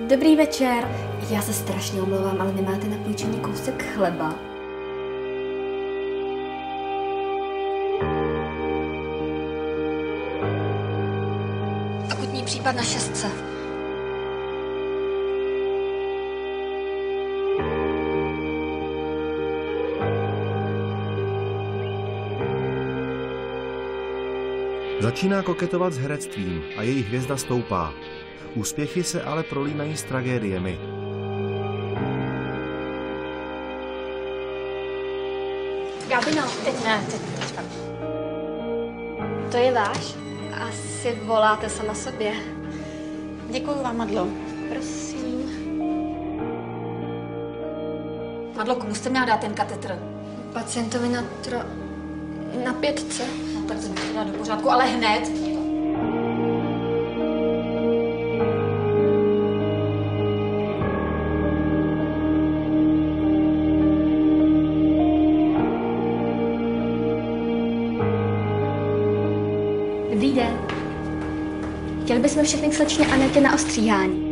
Dobrý večer. Já se strašně omlouvám, ale nemáte na půjčení kousek chleba? Akutní případ na 6. Začíná koketovat s herectvím a její hvězda stoupá. Úspěchy se ale prolínají s tragédiemi. Gabino, teď ne, teď. To je váš? Asi voláte sama sobě. Děkuju vám, Madlo. Prosím. Madlo, komu jste měla dát ten katetr? Pacientovi na 5. No tak to dá do pořádku, ale hned. Dobrý den. Chtěli bychom všechny k slečně Anetě na ostříhání.